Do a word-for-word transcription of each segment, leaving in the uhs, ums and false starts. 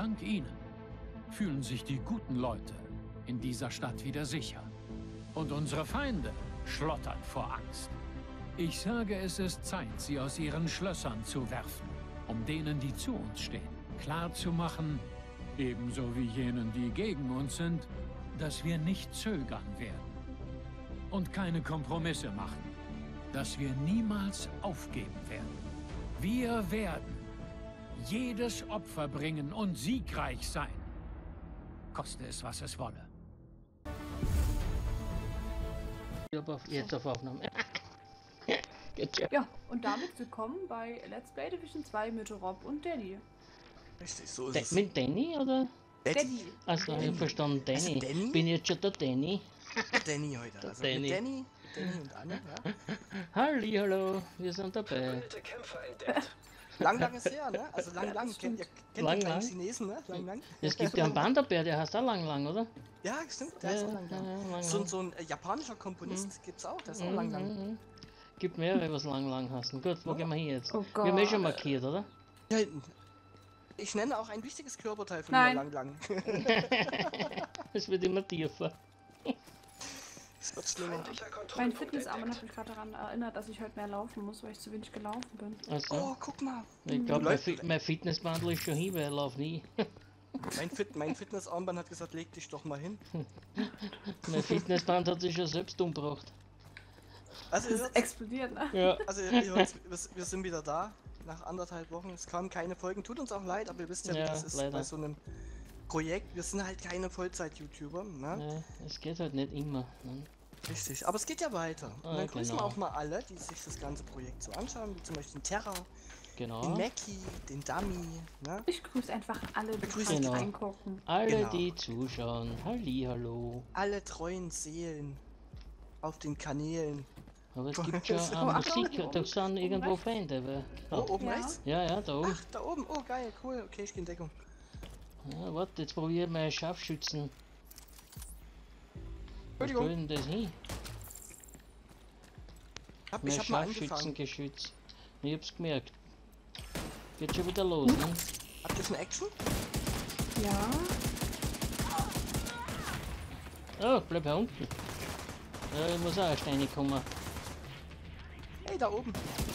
dank Ihnen fühlen sich die guten Leute in dieser Stadt wieder sicher. Und unsere Feinde schlottern vor Angst. Ich sage, es ist Zeit, sie aus ihren Schlössern zu werfen, um denen, die zu uns stehen, klarzumachen, ebenso wie jenen, die gegen uns sind, dass wir nicht zögern werden und keine Kompromisse machen, dass wir niemals aufgeben werden. Wir werden jedes Opfer bringen und siegreich sein, koste es, was es wolle. Jetzt auf Aufnahme. Ja, und damit willkommen bei Let's Play Division zwei mit Rob und Danny. Richtig, so ist De es. mit Danny oder? Danny. Achso, ich hab verstanden, Danny. Also Danny? Bin jetzt schon der Danny. Danny heute. Also Danny. mit Danny, Danny und Anne, ja. Halli, hallo, wir sind dabei. Lang, lang ist her, ne? Also lang, lang. Kennt ihr, kennt Lang, ihr lang? keinen Chinesen, ne? Lang, lang. Es gibt ja einen Panda-Bär, der heißt auch Lang Lang, oder? Ja, stimmt, der ist Ja, auch lang, lang. ja, ja, lang, So, lang. so ein äh, japanischer Komponist gibt's auch, der ist auch lang, lang. Mhm. Gibt mehrere, was Lang Lang heißen. Gut, wo Ja. gehen wir hin jetzt? Oh Wir haben eh Gott. schon markiert, oder? Hier hinten. Ich nenne auch ein wichtiges Körperteil von Nein. mir lang, lang. Es wird immer tiefer. Es wird schlimmer. Mein Fitnessarm hat mich gerade daran erinnert, dass ich heute mehr laufen muss, weil ich zu wenig gelaufen bin. Also, Oh, guck mal. ich glaube, mein, Läuft- Fi mein Fitnessbandel ist schon hin, weil ich laufe nie. Mein, Fit mein Fitnessarmband hat gesagt, leg dich doch mal hin. Mein Fitnessband hat sich schon selbst umgebracht. Also, ihr Das hört's, explodiert, ne? Ja. also ihr hört's, wir, wir sind wieder da. Nach anderthalb Wochen. Es kamen keine Folgen. Tut uns auch leid, aber ihr wisst ja, wie Ja, das ist leider. bei so einem Projekt. Wir sind halt keine Vollzeit-YouTuber. Ne? Ja, es geht halt nicht immer. Ne? Richtig. Aber es geht ja weiter. Und Ah, dann grüßen genau. wir auch mal alle, die sich das ganze Projekt so anschauen, wie zum Beispiel den Terra, den Genau. Mackie, den Dummy. Ne? Ich grüße einfach alle, die Begrüßen gerade genau. reingucken. Alle, Genau. die zuschauen. Halli, hallo. Alle treuen Seelen auf den Kanälen. Aber es gibt schon Oh, auch Achtung, Musik, oben, da sind irgendwo rechts. Feinde. Weil, Oh, oben Ja. rechts? ja, ja, da oben. Ach, da oben. Oh, geil, cool. Okay, ich gehe in Deckung. Ja, warte, jetzt probiere ich mal Scharfschützen. Wo Entschuldigung. soll denn das hin? Hab, Mein ich hab mal angefangen. Scharfschützengeschütz. Ich hab's gemerkt. Geht schon wieder los, ne? Habt ihr schon Action? Ja. Oh, bleib hier unten. Ja, ich muss auch Steine kommen. Hey, da oben.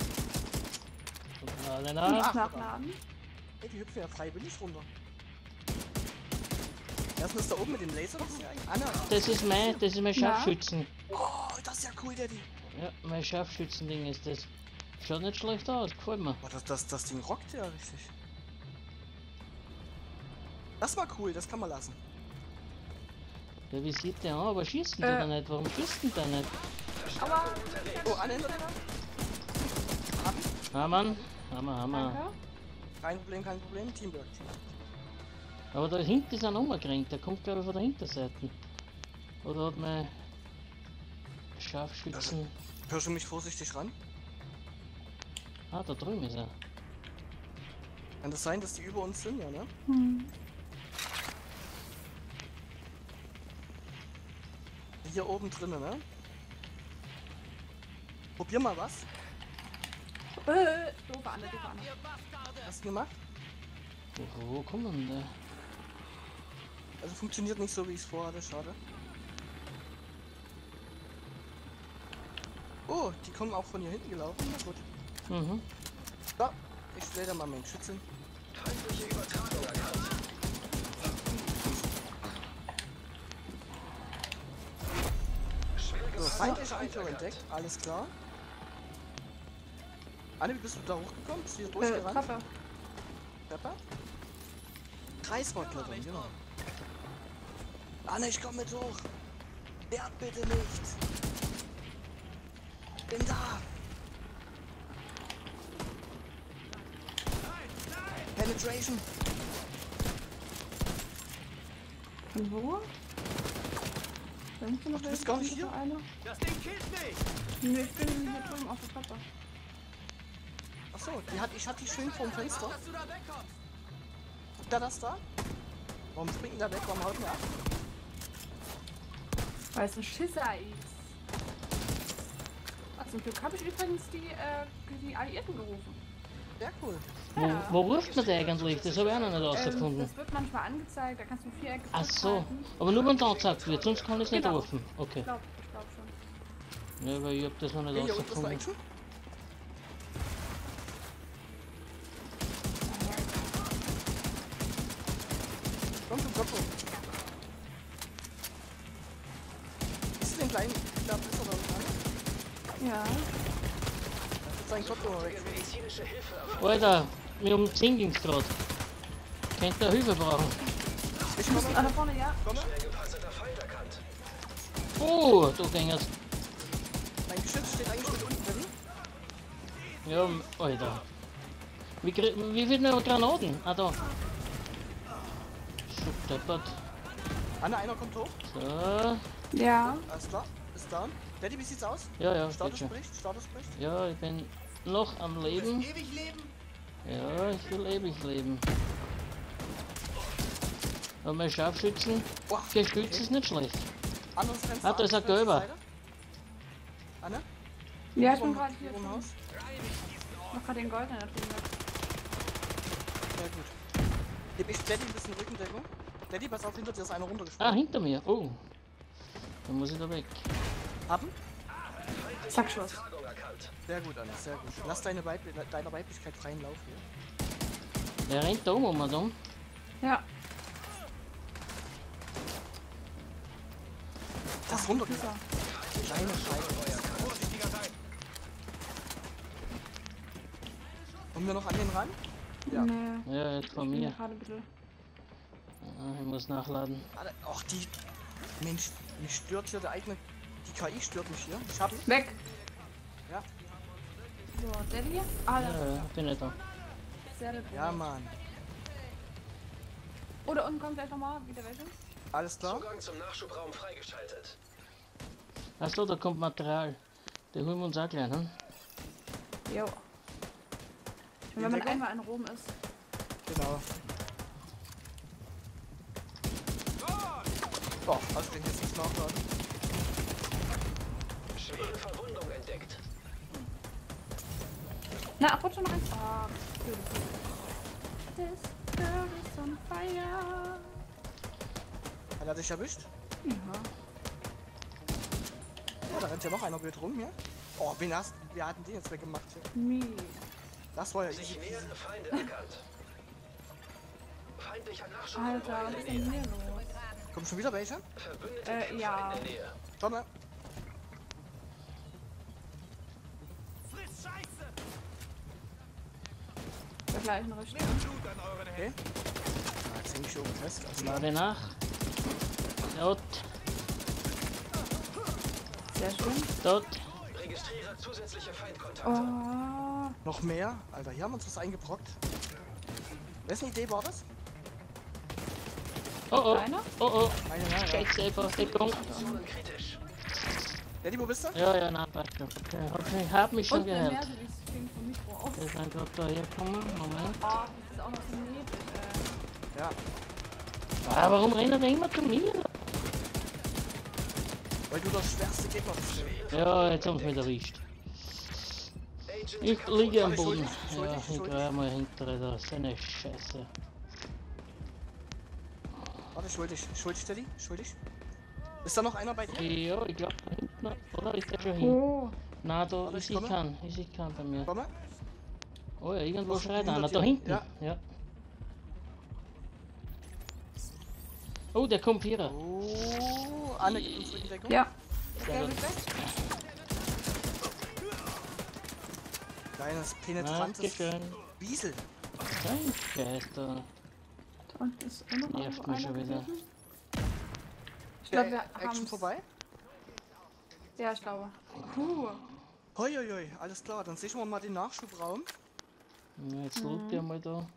Alle Nicht nach. nachladen. Hey, die hüpfen ja freiwillig runter. Erstens ist da oben mit dem Laser. Das ist ja eigentlich Anna. Das ist mein, das ist mein Ja. Scharfschützen. Oh, das ist ja cool, Daddy. Ja, mein Scharfschützending ist das. Schaut nicht schlecht aus, gefällt mir. Oh, das, das, das Ding rockt ja richtig. Das war cool, das kann man lassen. Ja, wie sieht der an? Aber schießt denn Äh. der nicht? Warum schießt denn der nicht? Aber, Oh, Anne hinter dir. Ah, Mann. Hammer, Hammer. danke. Kein Problem, kein Problem. Teamwork. Aber da hinten ist ein umgekränkt. Der kommt, glaube ich, von der Hinterseite. Oder hat mein Scharfschützen. Hörst du mich vorsichtig ran? Ah, da drüben ist er. Kann das sein, dass die über uns sind, ja, ne? Hm. Hier oben drinnen, ne? Probier mal was. Äh, doofe Anne, doofe Anne. Hast du gemacht? Wo, wo kommt denn der? Also funktioniert nicht so, wie ich es vorhatte, schade. Oh, die kommen auch von hier hinten gelaufen. Na gut. Mhm. So, ich stelle da mal meinen Schützen. So, feindliche Anführer entdeckt, alles klar. Anne, wie bist du da hochgekommen? Bist du hier Äh, durchgerannt? Treppe. Pepper? Kreisrottler drin, genau. Anne, ich komm mit hoch. Wert bitte nicht. Bin da. Penetration. Von wo? Sind noch du bist gar nicht hier? Eine? Das Ding killt mich! Nee, ich bin hier drüben auf der Treppe. Achso, die hat, ich hatte die schön vorm Fenster. Dass du da wegkommst! Guckt er das da? Warum springt denn da weg? Warum haut mir ab? Weil es ein Schisser ist. Ach, zum Glück habe ich übrigens die, äh, die Alliierten gerufen. Sehr cool. Wo, Ja. wo ruft man den eigentlich? Das habe ich auch noch nicht Ähm, rausgefunden. das wird manchmal angezeigt, da kannst du Viereck Ach gedrückt so, halten. aber nur wenn da angezeigt wird, sonst kann ich es nicht Genau. rufen. Okay. Ich glaube ich glaub schon. Ja, weil ich hab das noch nicht Okay, hier unten ist noch rausgefunden. Action. Komm zum Kopf. Ist den kleinen Klapp ist er da dran? Ja. Jetzt seinen Kopf noch weg. Alter, wir um zehn ging's grad. Könnt ihr Hilfe brauchen? Ich komme. Ah, da vorne, ja. Komme. Oh, da ging es. Mein Geschütz steht eingestellt unten drin. Ja, Alter. Wie, krieg- wie viel noch Granaten? Ah, da. Schubdeppert. Anna, einer kommt hoch. So. Ja. Alles klar. Ist down. Daddy, wie sieht's aus? Ja, ja, geht Status schon. bricht. Status bricht. Ja, ich bin noch am Leben. Ewig leben? Ja, ich will ewig leben. Und mein Scharfschützen Boah. Geschütz ist nicht schlecht. Anderes Fenster. Ah, da ist ein andere Gelber. Seite. Anna? Ja, ich Oben- bin gerade hier. oben im drin. Haus. Ich mach gerade den Goldenen da drüben weg. Sehr gut. Gib ich Daddy ein bisschen Rückendeckung. Daddy, pass auf, hinter dir ist einer Ah, runtergesprungen. hinter mir. Oh. Dann muss ich da weg. Haben? Zackschuss. Sehr gut, Anna, sehr gut. Lass deine Weib deiner Weiblichkeit freien Lauf hier. Der rennt da um um und um. Ja. Das ist Ach, runtergegangen. dieser. Kleine Scheiße. Kommen wir noch an den ran? Ja. Nee. Ja, jetzt Ich von bin hier mir. gerade ein bisschen. Ah, ich muss nachladen. Alter, ach, die. Mensch, mich stört hier der eigene. Die K I stört mich hier. Ich hab ihn. Weg! Ja. So, Daddy? Ah, Ja, da ja, bin nicht da. ist sehr der Ja, Mann. Oh, da unten kommt gleich nochmal wieder welche. Alles klar? Zugang zum Nachschubraum freigeschaltet. Achso, da kommt Material. Den holen wir uns auch gleich, ne? Jo. Und wenn man einmal in Rom ist. Genau. Boah, hast du den jetzt nicht nachladen? Schwere Verwundung entdeckt. Na, ach, rutscht schon noch eins. Ah, beautiful. This girl is on fire. Hat er dich erwischt? Ja. Ja, da rennt ja noch einer wild rum hier. Oh, wen hast wir hatten den jetzt weggemacht hier? Me. Das war ja easy Sich peasy. nähernde Feinde erkannt. Feindlicher Nachschubraum Alter, was in ist der denn Nähe. hier los? Kommt schon wieder welche? Verbündete Äh, Kämpfer ja. in der Nähe. Schau mal. Friss Scheiße! Der gleichen Richtung. Blut an euren Okay. Ah, jetzt häng ich hier oben fest. Also, Lade nach. Dort, Sehr schön. dort. Registriere zusätzliche Feindkontakte. Oh. noch mehr. Alter, hier haben wir uns was eingebrockt. Wessen Idee war das? Oh oh, Kleiner? oh oh. Meine, ja, ja. Scheiße, einfach Deckung. Positionen kritisch. Daddy, wo bist du? Ja, ja, na, passt schon. Okay, hab mich, hab mich schon Und der gehört. Mercedes fing vom Mikro auf. Wir sind gerade da hergekommen. Moment. Ah, das ist auch noch so neblig, äh. Ja, Ah, warum rennen die immer zu mir? weil du das schwerste Gegner bist. Ja, jetzt haben sie mich erwischt. Agent Ich liege am Warte, Boden. schuldig, schuldig, Ja, ich schuldig. greife mal hinter da. So eine Scheiße. Warte, schuldig. Schuldig, Daddy? Schuldig? Ist da noch einer bei dir? Ja, ich glaube da hinten. Oder ist der schon hin? Oh. Na, da Warte, ist ich ich komme. kann. Ist ich kann bei mir. Komm mal. Oh ja, irgendwo Was, schreit hinter einer. dir? Da hinten. Ja. Ja. Oh, der kommt hier. Oh, Anne gibt uns Rückendeckung. Ja. Ja, Der ist weg. Kleines, penetrantes Dankeschön. Wiesel. Nein, Scheiße. Da unten ist auch noch Nervt irgendwo mich schon einer wieder. gewesen. Ich glaube, wir Äh, Action haben vorbei. Ja, ich glaube. Puh. Hoi, hoi, hoi, alles klar. Dann sichern wir mal den Nachschubraum. Ja, jetzt loot der mal da.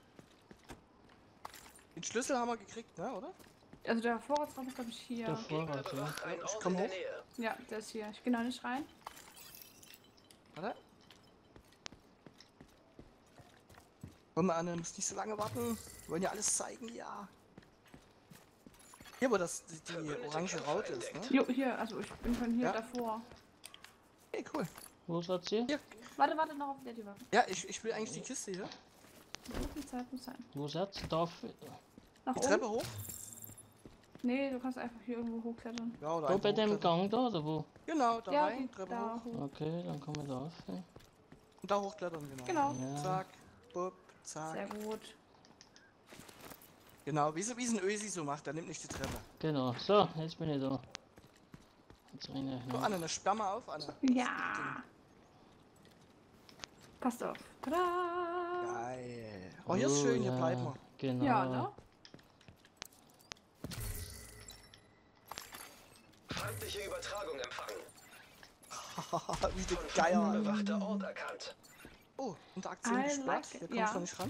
Den Schlüssel haben wir gekriegt, ne, oder? Also der Vorratsraum ist, glaube ich, hier. Der Vorrat, ja. Ein Ich Ort komm in der hoch. Nähe. Ja, der ist hier. Ich gehe noch nicht rein. Warte. Komm mal, Anne, musst nicht so lange warten. Wir wollen ja alles zeigen, ja. Hier, wo das die, die orange Raute ist, ne? Jo, hier, also ich bin von hier Ja. davor. Hey, cool. Wo seid ihr? Hier. Warte, warte, noch auf der Tür. Ja, ich, ich will eigentlich die Kiste hier. So viel Zeit muss sein. Wo seid ihr? Da, Nach Die oben? Treppe hoch? Nee, du kannst einfach hier irgendwo hochklettern. Ja, oder da einfach bei dem hochklettern. Gang da, oder wo? Genau, da Ja, rein, die- Treppe da hoch. hoch. Okay, dann kommen wir da auf. Ja. Und da hochklettern, genau. Genau. Ja. Zack, bupp, zack. Sehr gut. Genau, wie so wie es ein Ösi so macht, der nimmt nicht die Treppe. Genau, so, jetzt bin ich da. Jetzt rein ich So, noch. Anne, eine sperr mal auf, Anne. Ja. Passt auf. Tada! Geil. Oh, hier ist schön, hier ja, bleiben wir. Genau. Ja, ne? Feindliche Übertragung empfangen. Wie du Von Geier. Feinden bewachter Ort erkannt. Oh, Interaktion I gesperrt. like Hier it, kommst ja. du nicht ran.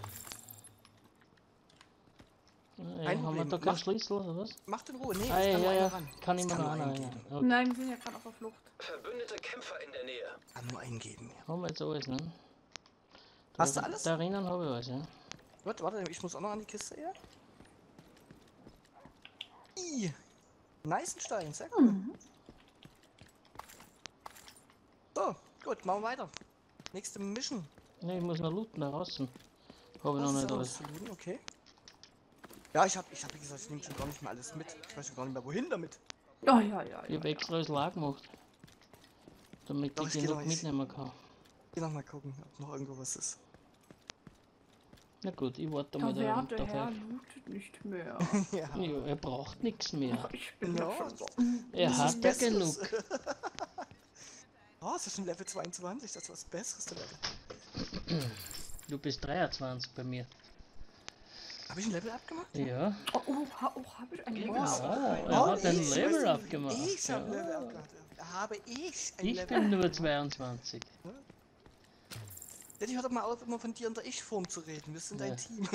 Ja, Kein haben wir Problem. da keinen Mach- Schlüssel oder was? Macht in Ruhe. Nee, Ah, ich ja, kann nur ja, einer ja. ran. Kann ich Ich mir kann noch nur einer. eingeben. Ja. Okay. Nein, wir sind ja gerade auf der Flucht. Verbündete Kämpfer in der Nähe. Kann nur eingeben. Ja. Haben wir jetzt alles, ne? Hast Da- du alles? Da drinnen habe ich alles, ja. Warte, warte, ich muss auch noch an die Kiste her. Ih, Neißenstein, sehr cool. Mhm. So, gut, machen wir weiter. Nächste Mission. Ne, ich muss noch looten da draußen. Habe ich Was noch ist nicht da alles. was zu tun? Okay. Ja, ich hab, ich hab wie gesagt, ich nehme schon gar nicht mehr alles mit. Ich weiß schon gar nicht mehr, wohin damit. Ja, ja, ja. Ich habe extra das Lag gemacht. Damit Doch, ich ich geh genug noch- ich- mitnehmen kann. Geh noch mal gucken, ob noch irgendwo was ist. Na gut, ich warte mal Der da. werte da Herr weg. lootet nicht mehr. Ja. Ja, er braucht nichts mehr. Ich bin Ja, doch schon so. Er das hat ist ja Besseres. genug. Oh, es ist schon Level zweiundzwanzig, das ist was Besseres, der Level. Du bist dreiundzwanzig bei mir. Hab ich ein Level abgemacht? Ja. Oh, oh, ha, oh hab ich ein Gegner Level. sind Oh, bereit. er Oh, hat ein ich, Level weißt du, abgemacht. Ich hab ein Level Ja. abgemacht. Habe ich ein Ich Level bin nur zweiundzwanzig. Ja, die hört doch mal auf, immer von dir in der Ich-Form zu reden. Wir sind Ja. ein Team.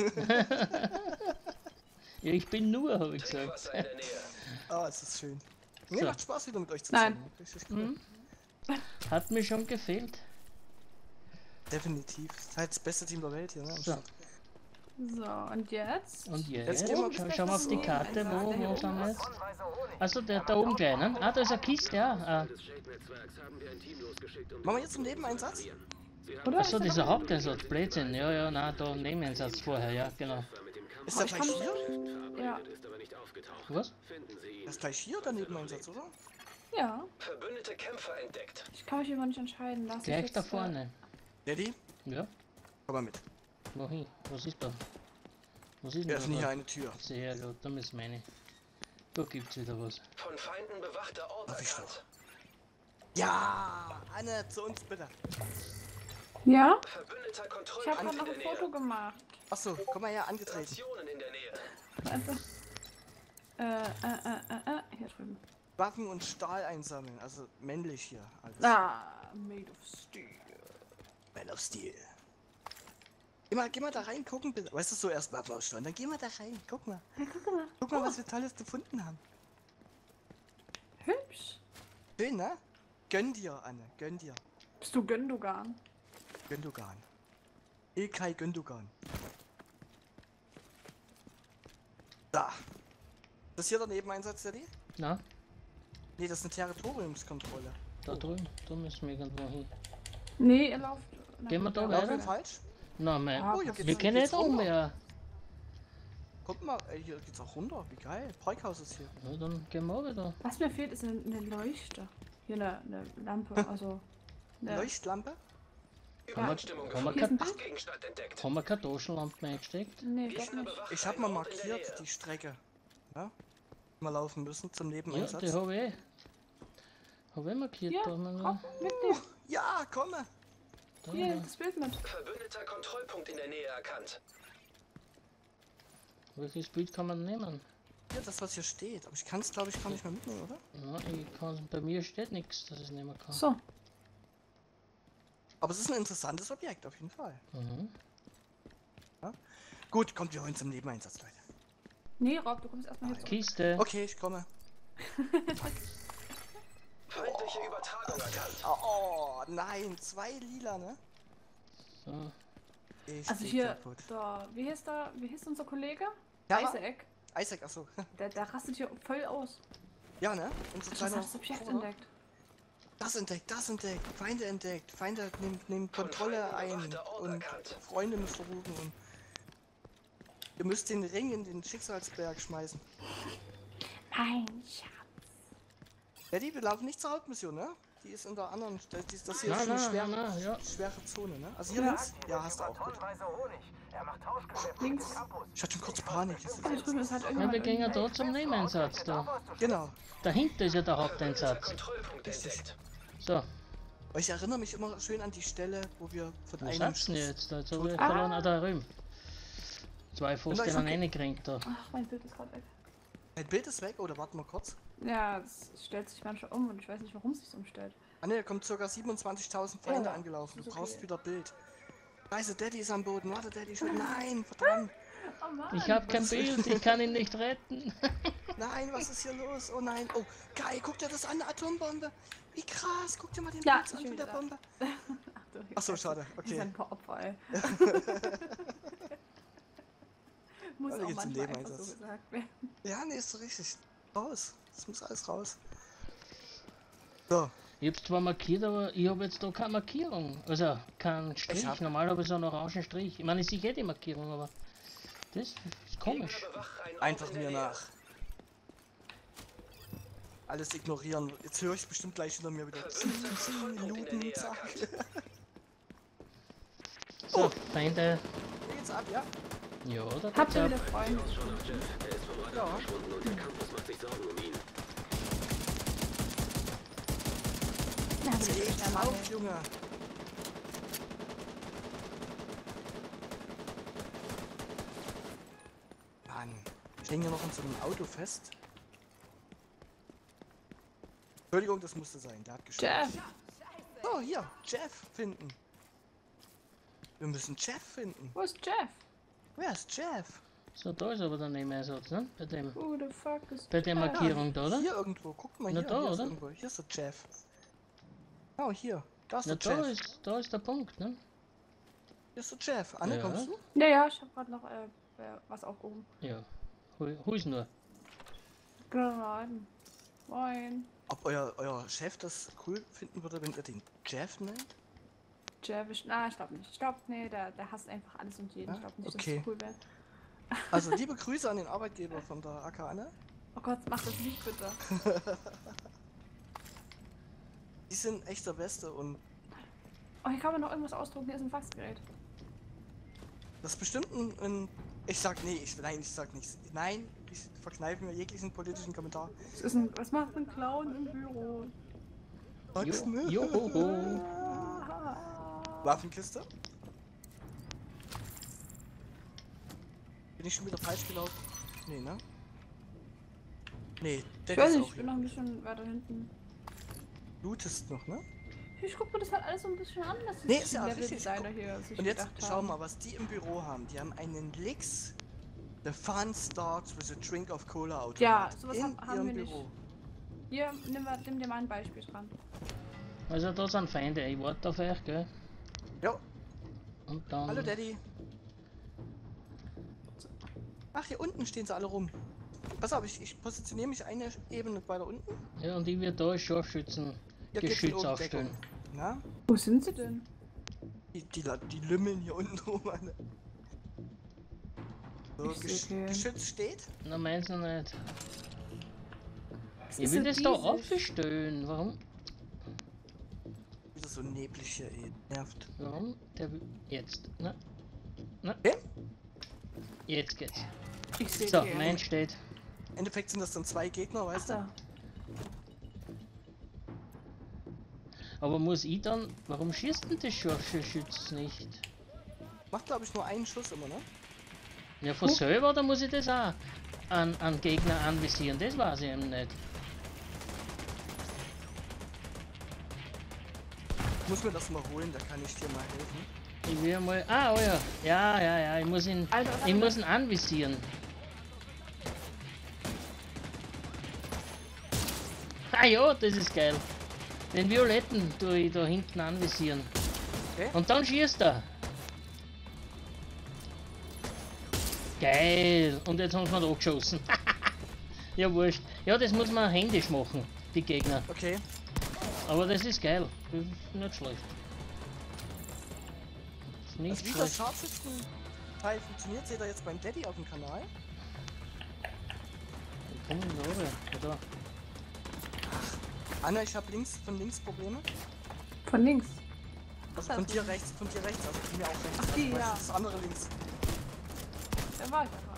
Ja, ich bin nur, habe ich gesagt. Trinkwasser in der Nähe. Ah, es ist schön. Nee, So. macht Spaß wieder mit euch zu Nein. zocken. Richtig cool. Hm? Hat mir schon gefehlt. Definitiv. Seid das beste Team der Welt hier, ne? am So. Start. So, und jetzt? Und jetzt? Jetzt gehen wir- Schau, schau mal auf die Karte, wo, wo sind wir jetzt? Tonnenweise Honig. Achso, der da oben gleich, ne? Ah, da ist eine Kiste, ja. Ah. Machen wir jetzt einen Nebeneinsatz? Oder? Achso, dieser Haupteinsatz, Blödsinn. Ja, ja, na, da Nebeneinsatz vorher, ja, genau. Ist der ich gleich kann- hier? Ja. Was? Das ist gleich hier der Nebeneinsatz, oder? Ja. Verbündete Kämpfer entdeckt. Ich kann mich immer nicht entscheiden. Lass ich Gleich jetzt, da äh, vorne. Daddy, Ja, komm mal mit. wohin? Was ist da? Was ist Wir denn öffnen hier da? eine Tür. Sehr gut, da müssen wir rein. Da gibt's wieder was. Von Feinden bewachter Ort Darf ich erkannt. Ja, Anne, zu uns bitte. Ja? Verbündeter Ich habe Kontrollpunkt gerade in noch der ein Nähe. Foto gemacht. Achso, komm mal her, angetreten. Stationen in der Nähe. Also. Äh, äh, äh, äh, äh, hier drüben. Waffen und Stahl einsammeln, also männlich hier. Alles. Ah, made of steel. Man of Steel. Geh mal, geh mal da rein, gucken bitte. Weißt du, so erst Waffen aussteuern, dann geh mal da rein, guck mal. Ja, guck mal. Guck mal, was wir Tolles gefunden haben. Hübsch. Schön, ne? Gönn dir, Anne, gönn dir. Bist du Gündogan? Gündogan. Ilkay Gündogan. Da. Das hier der Nebeneinsatz, Daddy? Na, Nee, das ist eine Territoriumskontrolle. da drüben, da müssen wir irgendwo hin. Nee, ihr lauft. Gehen wir da Ja, weiter? Laufen wir falsch? Na, mein, Ah, Oh, hier geht's- wir kennen geht's nicht um runter. mehr. Kommt mal, ey, hier geht's auch runter. Wie geil. Parkhaus ist hier. Ja, dann gehen wir wieder. Was mir fehlt, ist eine, eine Leuchte. Hier eine, eine Lampe, also. Eine, Leuchtlampe? Übereinstimmung Haben wir gefunden. kein- Gegenstand entdeckt. Haben wir keine Taschenlampe eingesteckt? nee, doch Gegner nicht. bewacht Ich habe einen mal Ort in der markiert, Nähe. die Strecke. Ja? Mal laufen müssen zum Ja, Nebeneinsatz. die habe ich. Habe ich markiert. Ja, da haben wir komm, noch. mitnehmen. Ja, komme! Da, Hier, ja. das Bild mit. Verbündeter Kontrollpunkt in der Nähe erkannt. Welches Bild kann man nehmen? Ja, das, was hier steht. Aber ich kann es, glaube ich, gar nicht mehr mitnehmen, oder? Ja, ich kann, bei mir steht nichts, dass ich es nehmen kann. So. Aber es ist ein interessantes Objekt, auf jeden Fall. Mhm. Gut, kommt, wir wollen zum Nebeneinsatz, Leute. Nee, Rob, du kommst erstmal hier zurück. Kiste. Okay, ich komme. Feindliche Übertragung erkannt. Oh, oh nein, zwei lila, ne? So. Ich Also geh hier, kaputt. da, wie hieß da, wie hieß unser Kollege? Ja, Isaac. Isaac, achso. Der, der rastet hier voll aus. Ja, ne? Unser Ich kleiner habe das Objekt Bruder. entdeckt. Das entdeckt, das entdeckt, Feinde entdeckt, Feinde nehmen, nehmen Kontrolle ein Kontrollüberwachter Ort und erkannt. Freunde müssen verrufen und ihr müsst den Ring in den Schicksalsberg schmeißen. Mein Schatz. Daddy, wir laufen nicht zur Hauptmission, ne? Die ist in der anderen, das, das hier ist Nein, schon eine nein, schwere, nein, nein, ja. schwere Zone, ne? Also hier Ja. links? Ja, hast du auch gut. Links. Ich hatte schon kurz Panik. Jetzt. Da drüben ist halt Ja, irgendwann. wir gehen ja da zum Nebeneinsatz da. Genau. Dahinter ist ja der Haupteinsatz. Kontrollpunkt entdeckt. So, Aber ich erinnere mich immer schön an die Stelle, wo wir von wo einem sagst du denn Schuss- jetzt? Jetzt habe ich Ah. verloren. Ah, da drüben. Zwei Fuß, Ja, die ist dann okay. reingekriegt da. Ach, mein Bild ist gerade weg. Ein Bild ist weg, oder warten wir kurz? Ja, es stellt sich manchmal um und ich weiß nicht, warum es sich umstellt. Ah ne, da kommen ca. siebenundzwanzigtausend Feinde Oh, angelaufen. Du ist brauchst okay. wieder Bild. Scheiße, Daddy ist am Boden. Warte, Daddy schon. Nein, verdammt. Oh Mann. Ich habe kein was- Bild, ich kann ihn nicht retten. Nein, was ist hier los? Oh nein. Oh, geil, guck dir das an, eine Atombombe. Wie krass, guck dir mal den Ja, Blitz ich an bin von der wieder da. Bombe. Ach, du, Ach so, jetzt- schade, Die okay. sind ein paar Opfer, ey. Muss Alle auch geht's im manchmal Leben einfach so Einsatz. gesagt werden. Ja, nee, ist so richtig. Raus. Das muss alles raus. So, Ich hab's zwar markiert, aber ich habe jetzt da keine Markierung. Also keinen Strich. hab- Normal habe ich so einen orangen Strich. Ich meine, ich sehe eh die Markierung, aber das ist komisch. Gegner bewacht einen Ort einfach in der mir Nähe. nach. Alles ignorieren. Jetzt höre ich bestimmt gleich hinter mir wieder. Verbündeter Kontrollpunkt in der Minuten, Nähe zack. erkannt. So, Feinde. Hier geht's ab, ja? Ja, da Habt geht's ihr ab. wieder Freunde? Ja. Na, Jetzt will ich geht's nicht mehr auf, Junge. Mann, ich hänge hier noch in so einem Auto fest. Entschuldigung, das musste sein, der hat geschossen. Jeff! Oh, hier, Jeff finden. Wir müssen Jeff finden. Wo ist Jeff? Wer ist Jeff? So, da ist aber der Nebeneinsatz, ne? Bei dem. Who the fuck ist Bei der Jeff? Markierung da, oder? Hier irgendwo, guck mal Na hier. da, hier ist oder? irgendwo. Hier ist der Jeff. Oh, hier. Da ist Na, der da Jeff. ist, da ist der Punkt, ne? Hier ist der Jeff. Anne, Ja. kommst du? Ja, ja, ich hab grad noch äh, äh, was aufgehoben. Ja. Hu, hu ist nur. Gerade. Moin. Ob euer, euer Chef das cool finden würde, wenn ihr den Jeff nennt? Jeff ist. Na, ich glaube nicht. Ich glaube, nee, der, der hasst einfach alles und jeden. Ja? Ich glaube nicht, Okay. dass das cool wäre. Also liebe Grüße an den Arbeitgeber von der A K Anne. Oh Gott, mach das nicht bitte. Die sind echt der Beste und Oh, hier kann man noch irgendwas ausdrucken. Hier ist ein Faxgerät. das ist bestimmt ein, ein ich sag nee, ich nein, ich sag nichts. Nein, ich verkneife mir jeglichen politischen Kommentar. Das ist ein, was macht ein Clown im Büro? Sag's Jo, nicht. johoho. Waffenkiste. Bin ich schon wieder falsch gelaufen? Nee, ne? Nee, der Ich weiß ist nicht, auch ich bin hier. noch ein bisschen weiter hinten. Lootest noch, ne? Ich guck mir das halt alles so ein bisschen an, dass Nee, die ist ja auch richtig. Level-Designer hier sich Und jetzt gedacht schau haben. mal, was die im Büro haben. Die haben einen Lix. The fun starts with a drink of Cola Automat. Ja, sowas in haben- haben ihrem wir nicht. Büro. Hier, nimm, mal- nimm dir mal ein Beispiel dran. Also da sind Feinde, ich warte auf euch, gell? Ja, Und dann. hallo Daddy. Ach, hier unten stehen sie alle rum. Pass auf, ich, ich positioniere mich eine Ebene weiter unten. Ja, und ich werde da Scharfschützen Hier geht's in Geschütz aufstellen. Deckung. Na? Wo sind sie denn? Die, die, La- die lümmeln hier unten rum. Alle. So, Ich seh Gesch keinen. Geschütz steht. Na, meins noch nicht. Das Ich ist will so das da riesig. aufstellen. Warum? Wieder so neblig hier, ey. Nervt. Warum? Der will. Jetzt. Na? Na? Okay. Jetzt geht's. Ich sehe So, die. meins steht. Im Endeffekt sind das dann zwei Gegner, Ach weißt du? da. Aber muss ich dann. Warum schießt denn der Scharfschütz nicht? Macht glaube ich nur einen Schuss immer, ne? Ja, von selber oder muss ich das auch an, an Gegner anvisieren? Das weiß ich eben nicht. Ich muss mir das mal holen, da kann ich dir mal helfen. Ich will mal. Ah, oh ja. Ja, ja, ja. Ich muss ihn. Alter, was Ich hat muss ihn anvisieren. Ah ja, das ist geil. Den Violetten tue ich da hinten anvisieren. Okay. Und dann schießt er. Geil. Und jetzt haben sie mir da geschossen. Ja, wurscht. Ja, das muss man händisch machen, die Gegner. Okay. Aber das ist geil. Das ist nicht schlecht. Ist nicht Also wie das schlecht. Scharfschützen-Teil funktioniert, seht ihr jetzt beim Daddy auf dem Kanal. Ich komm in die Ohren. Ja, da. Anna, ich habe links von links Probleme. Von links. Also von dir rechts, von dir rechts, also von mir auch rechts. Ach, die, also, ja. Das andere links. Da war ich aber.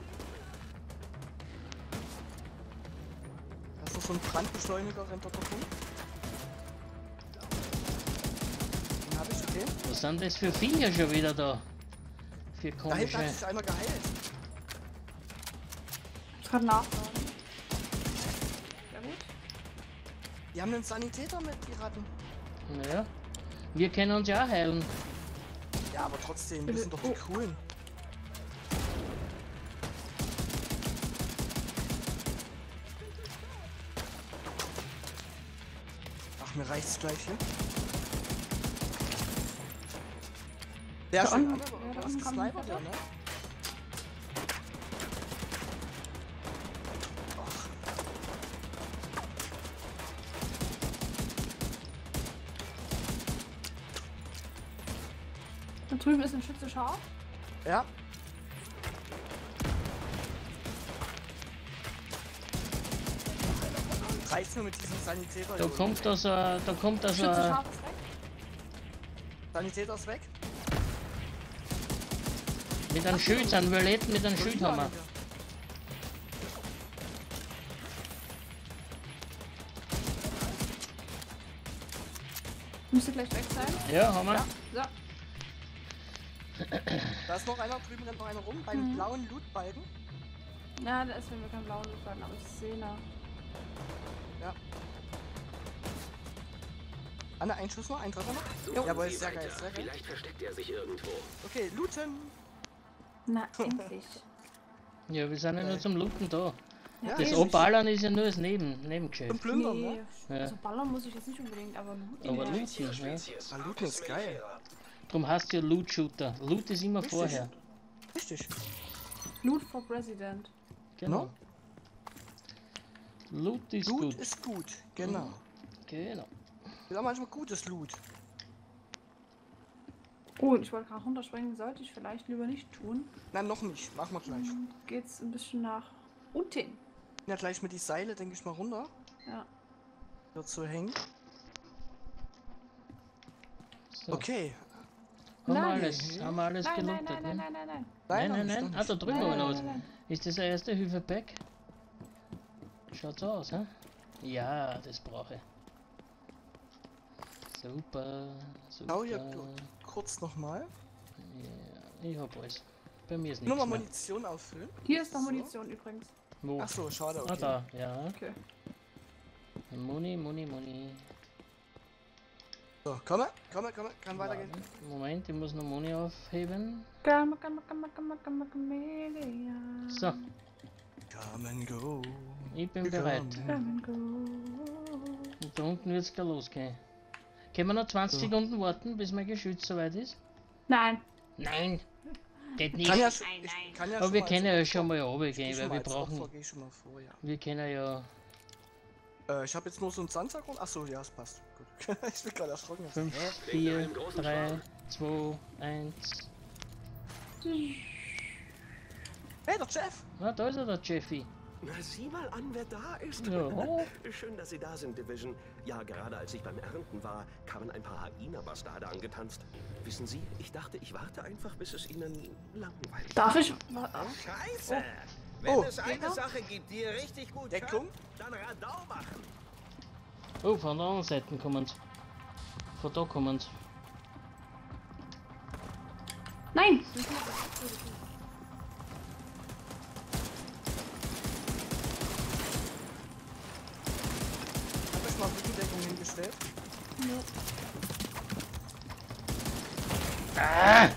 Das ist so ein Brandbeschleuniger, rennt dort rum. Den hab ich, okay. Was sind das für Viecher schon wieder da? Für Da hinten hat komische. sich einer geheilt. Ich kann nachladen. Ja gut. Die haben einen Sanitäter mit, die Ratten. Naja. Wir können uns ja auch heilen. Ja, aber trotzdem, wir sind doch die Oh. Coolen. Ach, mir reicht's gleich hier. Sehr Da schön, unten- Anna, ja, du da hast unten kommt gesnipert, ein ja, Foto. ne? Da drüben ist ein Schütze scharf. Ja. Reicht's nur mit diesem Sanitäter. Da Junge. kommt da so, ein- da kommt da so. Schütze ein- scharf ist weg. Sanitäter ist weg. Mit einem Schild, ein Violett mit einem Schild haben wir. Müsste gleich weg sein. Ja, haben wir. Ja. So. Da ist noch einer, drüben rennt noch einer rum, beim Mhm. blauen Lootbalken. Ja, da ist wenn wir keinen blauen Luftbalken, aber ich sehe ihn. Ja. Anna, ein Schuss noch, ein Treffer noch. Jo. Jawohl, sehr geil, sehr geil. Vielleicht versteckt er sich irgendwo. Okay, looten. Na, endlich. Ja, wir sind ja nur zum Looten da. Ja, Das ähnlich. Abballern ist ja nur das Neben, Zum Nebengeschäft. Plündern, Nee, ne? Ja. also ballern muss ich jetzt nicht unbedingt, aber looten. Aber ja. looten, ja. Spezies. Ah, looten ist geil. Darum heißt ja Loot Shooter. Loot ist immer Richtig. vorher. Richtig. Loot for President. Genau. Loot ist Loot gut. ist gut, genau. Genau. Ist auch manchmal gutes Loot. Oh, und ich wollte gerade runterspringen, sollte ich vielleicht lieber nicht tun. Nein, noch nicht. Machen wir gleich. Dann geht's ein bisschen nach unten. Ja, gleich mit die Seile, denke ich mal, runter. Ja. Wird so hängen. So. Okay. Haben wir Nein. alles, haben wir alles Nein, nein, gelootet, nein, nein, ne? nein, nein, nein. Nein, noch nein, nicht, nein. noch Ah, da nicht. drüben Nein, haben wir nein, was. nein, nein. Ist das der erste Hilfepack? Schaut's aus, hä? Ja, das brauche ich. Super, Schau hier super. kurz nochmal. Ja, ich hab alles. Bei mir ist Nur nichts mal mehr. Munition auffüllen. Hier ist noch So. Munition übrigens. Wo? Ach so, schade, Ah, okay. da, ja. Okay. Muni, Muni, Muni. So, komme, komme, komme, kann weitergehen. Warte, Moment, ich muss noch Muni aufheben. Gamma, gamma, gamma, gamma, gamma, Camellia. So, Come and go. ich bin Wir bereit. kommen. Come and go. Und da unten wird's gleich losgehen. Können wir noch zwanzig So. Sekunden warten, bis mein Geschütz soweit ist? Nein. Nein! Geht nicht! Kann ja, schon- ich kann ja Aber schon wir mal können als ja Opfer- schon mal ich geh runtergehen, schon weil mal wir als brauchen. Opfer, geh schon mal vor, ja. Wir können ja Äh, ich habe jetzt nur so einen Sandsack und. Achso, ja, es passt. Gut. Ich bin gerade erschrocken. fünf, Hä? vier, drei, zwei, eins. Hey, der Jeff! Ah, da ist er, der Jeffy. Na, sieh mal an, wer da ist. Ja. Schön, dass Sie da sind, Division. Ja, gerade als ich beim Ernten war, kamen ein paar Hyena-Bastarde angetanzt. Wissen Sie, ich dachte, ich warte einfach, bis es Ihnen langweilig Darf ich? Scheiße! Wenn Oh. es eine Gegner? Sache gibt, die ihr richtig gut Deckung? könnt, dann Radau machen. Oh, von der anderen Seite kommen sie. Von da kommen sie. Nein! Hab ich mal Rückendeckung hingestellt. Ah!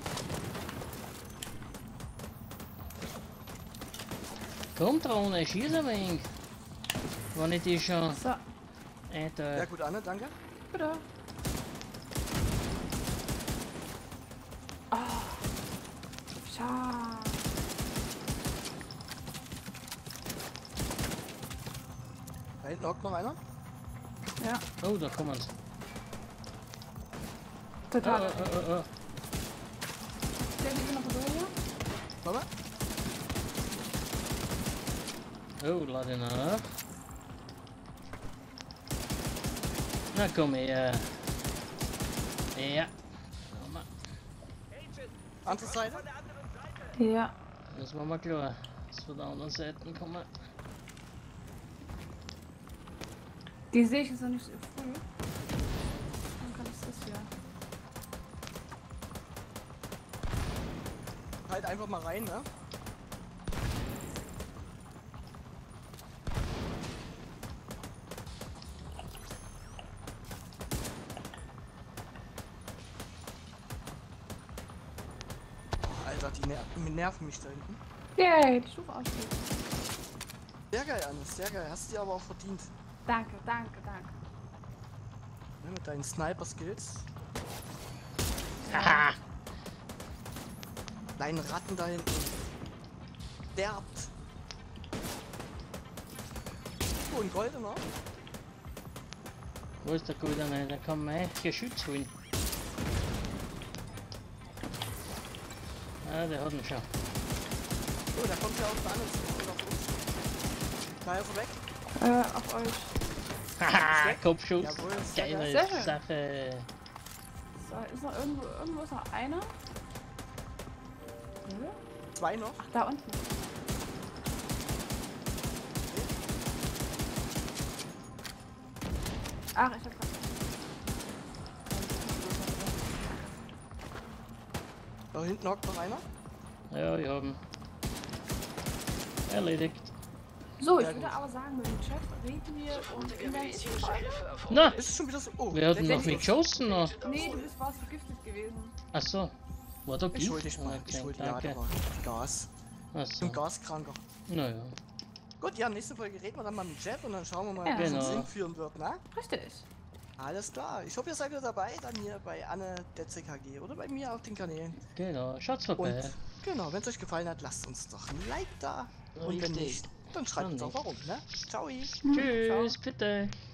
Kommt Rone, schieß ein wenig. Wenn ich die schon. So, Alter. Ja, gut, Anne, danke. bitte. Oh. Schade. Da hinten hockt noch einer. Ja, Oh, da kommen sie. Oh, total. oh, oh, oh. Der liegt noch so hier. Warte mal. Oh, lade nach. Na komm her. Ja. Komm mal. Andere Seite. Ja. Das war mal klar. Dass von der anderen Seite kommen. Die sehe ich jetzt noch nicht so früh. Dann kann ich das hier. Halt einfach mal rein, ne? Alter, die ner nerven mich da hinten. Yay, die Stufe aussteht. Sehr geil, Anne, sehr geil. Hast du dir aber auch verdient. Danke, danke, danke. Ne, mit deinen Sniper-Skills. Haha. Deinen Ratten da hinten. Derbt. Oh, ein goldener. Wo ist der Goldene? Da kann man echt Geschütz holen. Ah, der hat ihn schon. Oh, da kommt ja auch der andere zu. Auf uns. Na, ist er weg? Äh, auf euch. Haha, Kopfschuss. Jawohl, sehr Geile Sehr schön. Sache. So, ist noch irgendwo, irgendwo ist noch einer. Hm? Zwei noch. Ach, da unten. Ach, ich hab grad. Da hinten hockt noch einer. Ja, wir haben erledigt. So, ich Ja, würde gut. aber sagen, mit dem Chat reden wir und in der nächsten Folge. Na, Ist es schon wieder so? Oh, wir hatten der noch geht nicht los. geschossen noch. Nee, du bist fast vergiftet gewesen. Ach so. War da Ich Gift? hol dich mal. Ich Okay, hol dich. Ja, danke. da war Gas. Ach Ich so. bin Gaskranker. Naja. Gut, ja, nächste Folge reden wir dann mal mit Chat und dann schauen wir mal, Ja. wie es uns Genau. hinführen wird, ne? Richtig. Alles klar. Ich hoffe, ihr seid wieder dabei, dann hier bei Anne der C K G oder bei mir auf den Kanälen. Genau. Schaut's Und vorbei. genau, wenn es euch gefallen hat, lasst uns doch ein Like da. Und wenn Richtig. nicht, dann schreibt Dann uns auch nicht. warum, ne? Ciao. Tschüss, bitte.